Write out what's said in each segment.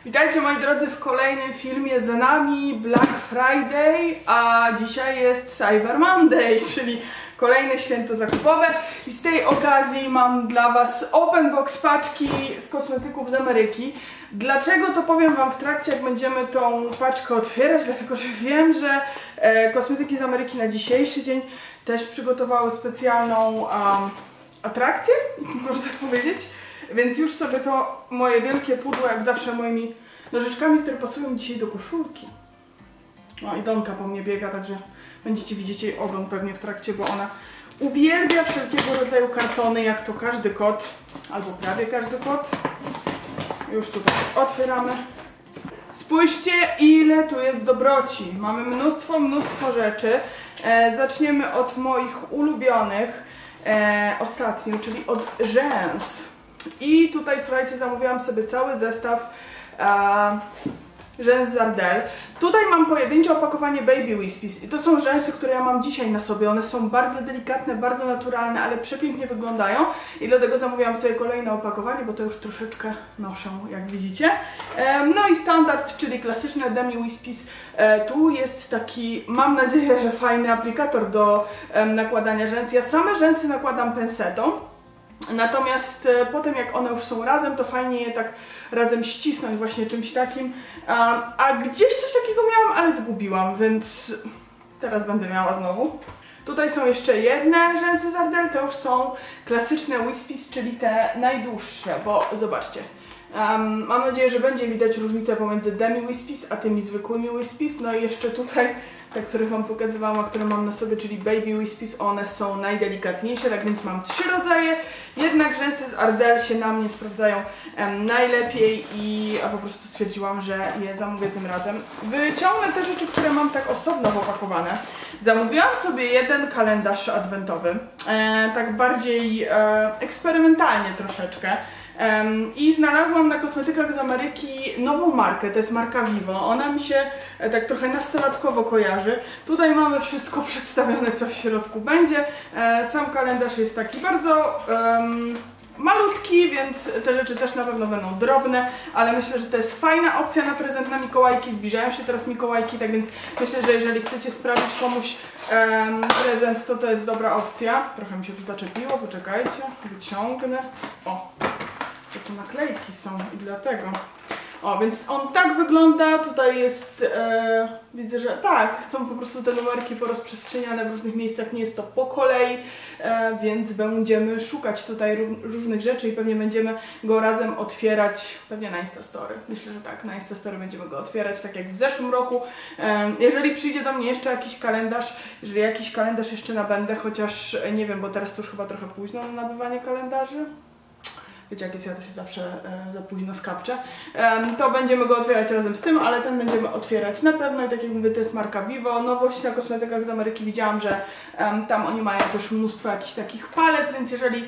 Witajcie moi drodzy w kolejnym filmie. Za nami Black Friday, a dzisiaj jest Cyber Monday, czyli kolejne święto zakupowe i z tej okazji mam dla Was open box paczki z kosmetyków z Ameryki. Dlaczego to powiem Wam w trakcie, jak będziemy tą paczkę otwierać, dlatego że wiem, że kosmetyki z Ameryki na dzisiejszy dzień też przygotowały specjalną atrakcję, można tak powiedzieć. Więc już sobie to moje wielkie pudło, jak zawsze moimi nożyczkami, które pasują dzisiaj do koszulki. No i Donka po mnie biega, także będziecie widzieć jej ogon pewnie w trakcie, bo ona uwielbia wszelkiego rodzaju kartony, jak to każdy kot, albo prawie każdy kot. Już tutaj otwieramy. Spójrzcie, ile tu jest dobroci. Mamy mnóstwo rzeczy. Zaczniemy od moich ulubionych ostatnio, czyli od rzęs. I tutaj, słuchajcie, zamówiłam sobie cały zestaw rzęs z Ardell. Tutaj mam pojedyncze opakowanie Baby Wispies i to są rzęsy, które ja mam dzisiaj na sobie. One są bardzo delikatne, bardzo naturalne, ale przepięknie wyglądają i dlatego zamówiłam sobie kolejne opakowanie, bo to już troszeczkę noszę, jak widzicie. No i standard, czyli klasyczne Demi Wispies. Tu jest taki, mam nadzieję, że fajny aplikator do nakładania rzęs. Ja same rzęsy nakładam pensetą. Natomiast potem, jak one już są razem, to fajnie je tak razem ścisnąć właśnie czymś takim. A gdzieś coś takiego miałam, ale zgubiłam, więc teraz będę miała znowu. Tutaj są jeszcze jedne rzęsy z Ardell, to już są klasyczne Wispies, czyli te najdłuższe, bo zobaczcie. Mam nadzieję, że będzie widać różnicę pomiędzy Demi Wispies a tymi zwykłymi Wispies. No i jeszcze tutaj te, które Wam pokazywałam, a które mam na sobie, czyli Baby Wispies, one są najdelikatniejsze, tak więc mam 3 rodzaje. Jednak rzęsy z Ardell się na mnie sprawdzają najlepiej i po prostu stwierdziłam, że je zamówię tym razem. Wyciągnę te rzeczy, które mam tak osobno opakowane. Zamówiłam sobie jeden kalendarz adwentowy, tak bardziej eksperymentalnie troszeczkę. I znalazłam na kosmetykach z Ameryki nową markę, to jest marka Vivo. Ona mi się tak trochę nastolatkowo kojarzy. Tutaj mamy wszystko przedstawione, co w środku będzie. Sam kalendarz jest taki bardzo malutki, więc te rzeczy też na pewno będą drobne, ale myślę, że to jest fajna opcja na prezent na Mikołajki. Zbliżają się teraz Mikołajki, tak więc myślę, że jeżeli chcecie sprawić komuś prezent, to jest dobra opcja. Trochę mi się tu zaczepiło, poczekajcie, wyciągnę. O! To tu naklejki są i dlatego. O, więc on tak wygląda, tutaj jest, widzę, że tak, są po prostu te numerki porozprzestrzeniane w różnych miejscach, nie jest to po kolei, więc będziemy szukać tutaj różnych rzeczy i pewnie będziemy go razem otwierać, pewnie na Instastory. Myślę, że tak, na Instastory będziemy go otwierać, tak jak w zeszłym roku. Jeżeli przyjdzie do mnie jeszcze jakiś kalendarz, jeżeli jakiś kalendarz jeszcze nabędę, chociaż nie wiem, bo teraz to już chyba trochę późno na nabywanie kalendarzy. Wiecie, jak jest, ja to się zawsze za późno skapczę. To będziemy go otwierać razem z tym, ale ten będziemy otwierać na pewno i tak jak mówię, to jest marka Vivo. Nowość na kosmetykach z Ameryki, widziałam, że tam oni mają też mnóstwo jakichś takich palet, więc jeżeli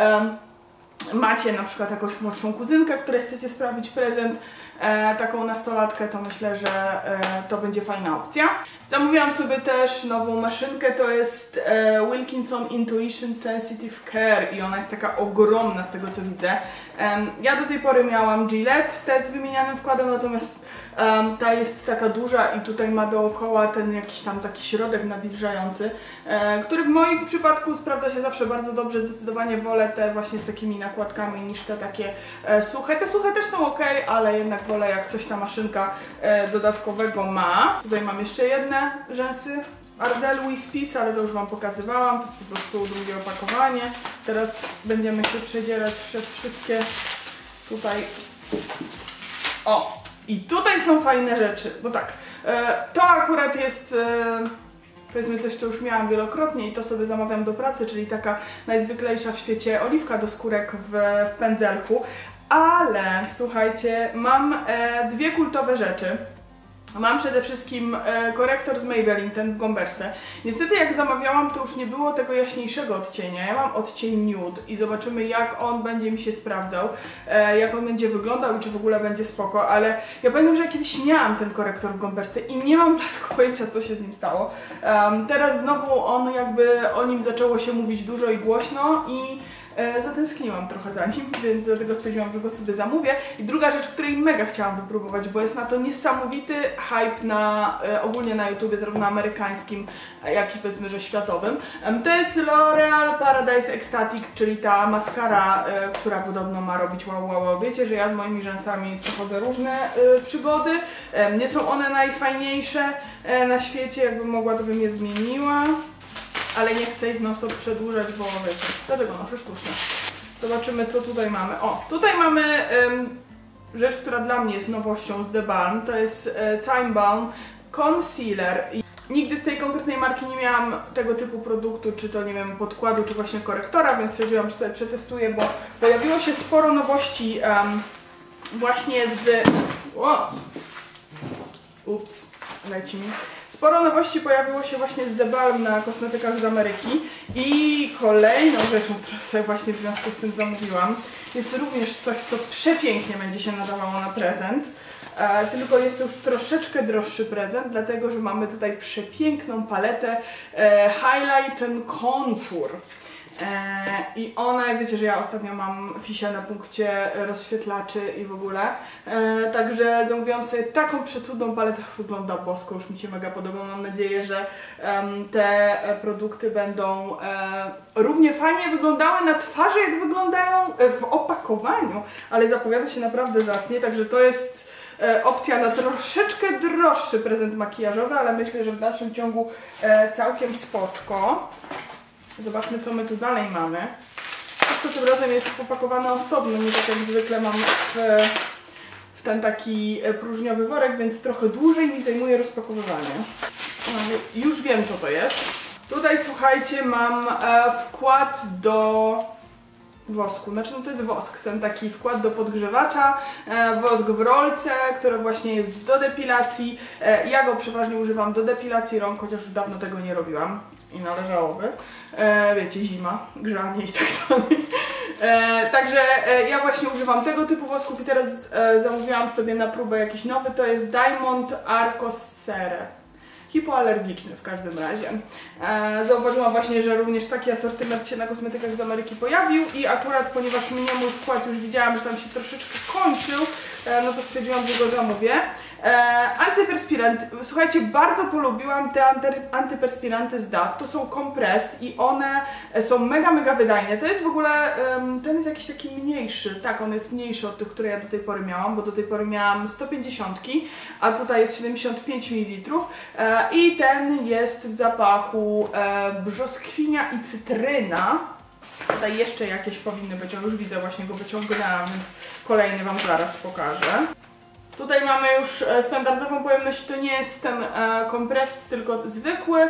macie na przykład jakąś młodszą kuzynkę, której chcecie sprawić prezent, taką nastolatkę, to myślę, że to będzie fajna opcja. Zamówiłam sobie też nową maszynkę, to jest Wilkinson Intuition Sensitive Care i ona jest taka ogromna z tego, co widzę. Ja do tej pory miałam Gillette z wymienianym wkładem, natomiast ta jest taka duża i tutaj ma dookoła ten jakiś tam taki środek nawilżający, który w moim przypadku sprawdza się zawsze bardzo dobrze. Zdecydowanie wolę te właśnie z takimi nakładkami niż te takie suche. Te suche też są ok, ale jednak wolę, jak coś ta maszynka dodatkowego ma. Tutaj mam jeszcze jedne rzęsy Ardell Wispies, ale to już Wam pokazywałam, to jest po prostu drugie opakowanie. Teraz będziemy się przedzierać przez wszystkie tutaj. O! I tutaj są fajne rzeczy, bo tak, to akurat jest powiedzmy coś, co już miałam wielokrotnie i to sobie zamawiam do pracy, czyli taka najzwyklejsza w świecie oliwka do skórek w pędzelku. Ale słuchajcie, mam dwie kultowe rzeczy. Mam przede wszystkim korektor z Maybelline, ten w gąbeczce. Niestety jak zamawiałam, to już nie było tego jaśniejszego odcienia. Ja mam odcień nude i zobaczymy, jak on będzie mi się sprawdzał, jak on będzie wyglądał i czy w ogóle będzie spoko, ale ja pamiętam, że ja kiedyś miałam ten korektor w gąbeczce i nie mam dlatego pojęcia, co się z nim stało. Teraz znowu on jakby o nim zaczęło się mówić dużo i głośno i Zatęskniłam trochę za nim, więc dlatego stwierdziłam, że go sobie zamówię. I druga rzecz, której mega chciałam wypróbować, bo jest na to niesamowity hype ogólnie na YouTubie, zarówno amerykańskim, jak i powiedzmy, że światowym. To jest L'Oreal Paradise Ecstatic, czyli ta maskara, która podobno ma robić wow, wow, wow. Wiecie, że ja z moimi rzęsami przechodzę różne przygody. Nie są one najfajniejsze na świecie, jakbym mogła, to bym je zmieniła. Ale nie chcę ich non stop przedłużać, bo wiecie, dlatego noszę sztuczne. Zobaczymy, co tutaj mamy. O, tutaj mamy rzecz, która dla mnie jest nowością z The Balm. To jest Time Balm Concealer. Nigdy z tej konkretnej marki nie miałam tego typu produktu, czy to nie wiem, podkładu, czy właśnie korektora, więc stwierdziłam, że sobie przetestuję, bo pojawiło się sporo nowości właśnie z... Ups, leci mi. Sporo nowości pojawiło się właśnie z The Balm na kosmetykach z Ameryki i kolejną rzeczą, którą sobie właśnie w związku z tym zamówiłam, jest również coś, co przepięknie będzie się nadawało na prezent. Tylko jest to już troszeczkę droższy prezent, dlatego że mamy tutaj przepiękną paletę Highlight and Contour. I ona, jak wiecie, że ja ostatnio mam fisia na punkcie rozświetlaczy i w ogóle, także zamówiłam sobie taką przecudną paletę, wygląda bosko, już mi się mega podoba. Mam nadzieję, że te produkty będą równie fajnie wyglądały na twarzy, jak wyglądają w opakowaniu, ale zapowiada się naprawdę zacnie, także to jest opcja na troszeczkę droższy prezent makijażowy, ale myślę, że w dalszym ciągu całkiem spoczko. Zobaczmy, co my tu dalej mamy. Wszystko tym razem jest popakowane osobno, nie tak jak zwykle mam w ten taki próżniowy worek, więc trochę dłużej mi zajmuje rozpakowywanie. Już wiem, co to jest. Tutaj, słuchajcie, mam wkład do wosku, znaczy no to jest wosk, ten taki wkład do podgrzewacza, wosk w rolce, który właśnie jest do depilacji. Ja go przeważnie używam do depilacji rąk, chociaż już dawno tego nie robiłam i należałoby. Wiecie, zima, grzanie i tak dalej. Także ja właśnie używam tego typu wosków i teraz zamówiłam sobie na próbę jakiś nowy, to jest Diamond Arcosere. Hipoalergiczny w każdym razie. Zauważyłam właśnie, że również taki asortyment się na kosmetykach z Ameryki pojawił i akurat, ponieważ mnie mój wkład już widziałam, że tam się troszeczkę kończył, no to stwierdziłam, że go zamówię. Antyperspiranty. Słuchajcie, bardzo polubiłam te antyperspiranty z DAW. To są Compressed i one są mega, mega wydajne. To jest w ogóle, ten jest jakiś taki mniejszy. Tak, on jest mniejszy od tych, które ja do tej pory miałam, bo do tej pory miałam 150, a tutaj jest 75 ml. I ten jest w zapachu brzoskwinia i cytryna. Tutaj jeszcze jakieś powinny być, o już widzę, właśnie go wyciągnęłam, więc kolejny Wam zaraz pokażę. Tutaj mamy już standardową pojemność, to nie jest ten Compressed, tylko zwykły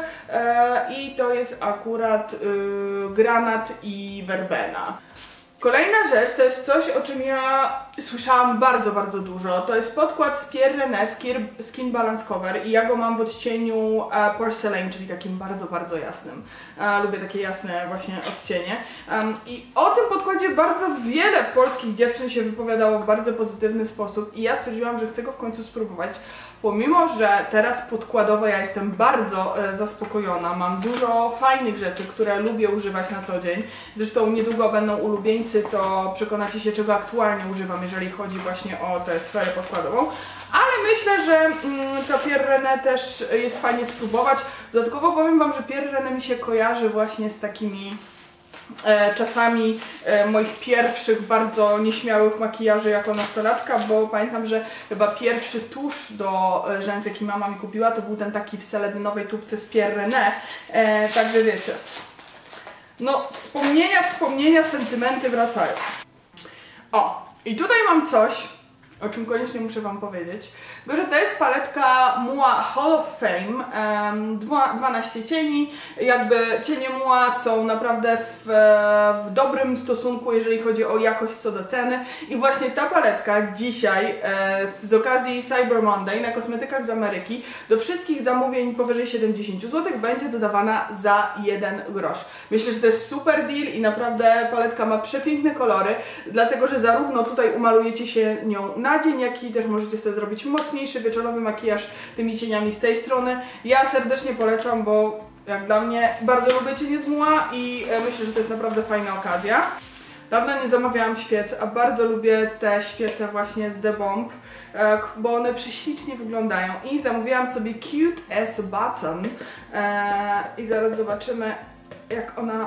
i to jest akurat granat i werbena. Kolejna rzecz to jest coś, o czym ja słyszałam bardzo, bardzo dużo. To jest podkład z Pierre René Skin Balance Cover i ja go mam w odcieniu Porcelain, czyli takim bardzo, bardzo jasnym. Lubię takie jasne właśnie odcienie. I o tym podkładzie bardzo wiele polskich dziewczyn się wypowiadało w bardzo pozytywny sposób i ja stwierdziłam, że chcę go w końcu spróbować. Pomimo, że teraz podkładowo ja jestem bardzo zaspokojona, mam dużo fajnych rzeczy, które lubię używać na co dzień. Zresztą niedługo będą ulubieńcy, to przekonacie się, czego aktualnie używam, jeżeli chodzi właśnie o tę sferę podkładową. Ale myślę, że ta Pierre René też jest fajnie spróbować. Dodatkowo powiem Wam, że Pierre René mi się kojarzy właśnie z takimi czasami moich pierwszych, bardzo nieśmiałych makijaży jako nastolatka, bo pamiętam, że chyba pierwszy tusz do rzęs, jaki mama mi kupiła, to był ten taki w seledynowej tubce z Pierre René. Także wiecie, no wspomnienia, sentymenty wracają. O, i tutaj mam coś, o czym koniecznie muszę Wam powiedzieć, że to jest paletka Mua Hall of Fame, 12 cieni, jakby cienie Mua są naprawdę w dobrym stosunku, jeżeli chodzi o jakość co do ceny i właśnie ta paletka dzisiaj z okazji Cyber Monday na kosmetykach z Ameryki do wszystkich zamówień powyżej 70 zł będzie dodawana za 1 grosz. Myślę, że to jest super deal i naprawdę paletka ma przepiękne kolory, dlatego że zarówno tutaj umalujecie się nią na dzień, jak i też możecie sobie zrobić mocniejszy wieczorowy makijaż tymi cieniami z tej strony. Ja serdecznie polecam, bo jak dla mnie bardzo lubię cienie z Mua i myślę, że to jest naprawdę fajna okazja. Dawno nie zamawiałam świec, a bardzo lubię te świece właśnie z The Bomb, bo one prześlicznie wyglądają. I zamówiłam sobie Cute as Button i zaraz zobaczymy, jak ona...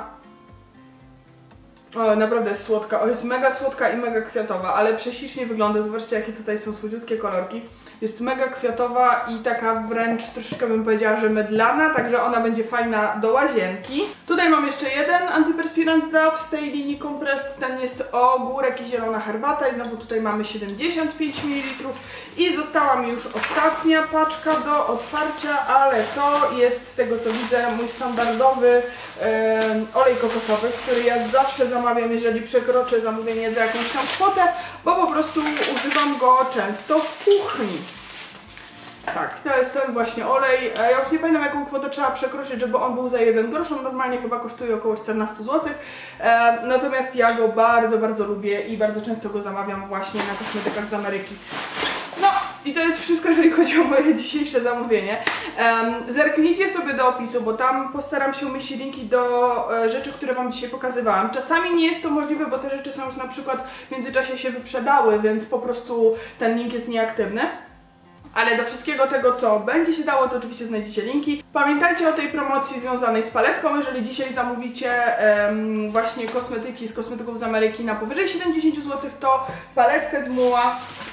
O, naprawdę jest słodka. O, jest mega słodka i mega kwiatowa, ale prześlicznie wygląda. Zobaczcie, jakie tutaj są słodziutkie kolorki. Jest mega kwiatowa i taka wręcz troszeczkę bym powiedziała, że mydlana, także ona będzie fajna do łazienki. Tutaj mam jeszcze jeden antyperspirant Dove z tej linii Compressed. Ten jest ogórek i zielona herbata i znowu tutaj mamy 75 ml. I została mi już ostatnia paczka do otwarcia, ale to jest z tego co widzę mój standardowy olej kokosowy, który ja zawsze zamawiam, jeżeli przekroczę zamówienie za jakąś tam kwotę, bo po prostu używam go często w kuchni. Tak, to jest ten właśnie olej. Ja już nie pamiętam, jaką kwotę trzeba przekroczyć, żeby on był za 1 grosz. On normalnie chyba kosztuje około 14 zł. Natomiast ja go bardzo, bardzo lubię i bardzo często go zamawiam właśnie na kosmetykach z Ameryki. No i to jest wszystko, jeżeli chodzi o moje dzisiejsze zamówienie. Zerknijcie sobie do opisu, bo tam postaram się umieścić linki do rzeczy, które Wam dzisiaj pokazywałam. Czasami nie jest to możliwe, bo te rzeczy są już na przykład w międzyczasie się wyprzedały, więc po prostu ten link jest nieaktywny. Ale do wszystkiego tego, co będzie się dało, to oczywiście znajdziecie linki. Pamiętajcie o tej promocji związanej z paletką. Jeżeli dzisiaj zamówicie właśnie kosmetyki z kosmetyków z Ameryki na powyżej 70 zł, to paletkę z Muła,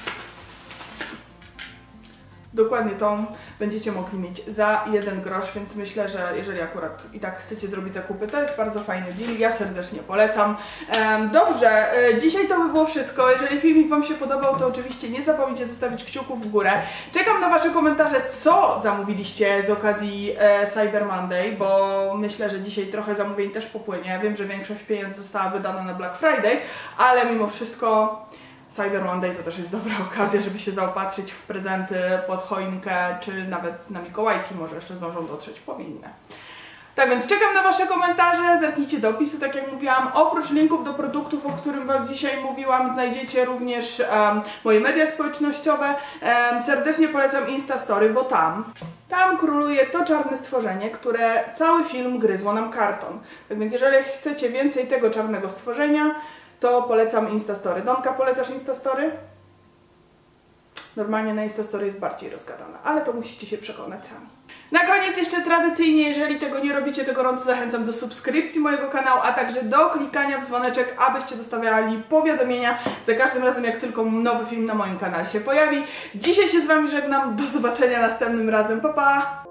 dokładnie tą, będziecie mogli mieć za 1 grosz, więc myślę, że jeżeli akurat i tak chcecie zrobić zakupy, to jest bardzo fajny deal, ja serdecznie polecam. Dobrze, dzisiaj to by było wszystko. Jeżeli filmik Wam się podobał, to oczywiście nie zapomnijcie zostawić kciuków w górę. Czekam na Wasze komentarze, co zamówiliście z okazji Cyber Monday, bo myślę, że dzisiaj trochę zamówień też popłynie. Ja wiem, że większość pieniędzy została wydana na Black Friday, ale mimo wszystko Cyber Monday to też jest dobra okazja, żeby się zaopatrzyć w prezenty pod choinkę, czy nawet na Mikołajki, może jeszcze zdążą dotrzeć, powinny. Tak więc czekam na Wasze komentarze, zerknijcie do opisu, tak jak mówiłam. Oprócz linków do produktów, o którym Wam dzisiaj mówiłam, znajdziecie również moje media społecznościowe. Serdecznie polecam Instastory, bo tam króluje to czarne stworzenie, które cały film gryzło nam karton. Tak więc jeżeli chcecie więcej tego czarnego stworzenia, to polecam Instastory. Donka, polecasz Instastory? Normalnie na Instastory jest bardziej rozgadana, ale to musicie się przekonać sami. Na koniec jeszcze tradycyjnie, jeżeli tego nie robicie, to gorąco zachęcam do subskrypcji mojego kanału, a także do klikania w dzwoneczek, abyście dostawiali powiadomienia za każdym razem, jak tylko nowy film na moim kanale się pojawi. Dzisiaj się z Wami żegnam, do zobaczenia następnym razem, pa pa!